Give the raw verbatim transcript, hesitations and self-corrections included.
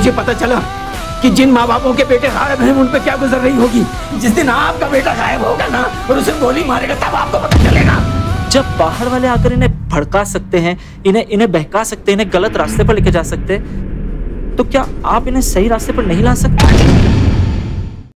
मुझे पता चला कि जिन माँ बापों के बेटे गायब हैं उन पे क्या गुजर रही होगी। जिस दिन आपका बेटा गायब होगा ना और उसे गोली मारेगा तब आपको पता चलेगा। जब बाहर वाले आकर इन्हें भड़का सकते हैं, इन्हें इन्हें बहका सकते हैं, इन्हें गलत रास्ते पर लेके जा सकते हैं, तो क्या आप इन्हें सही रास्ते पर नहीं ला सकते?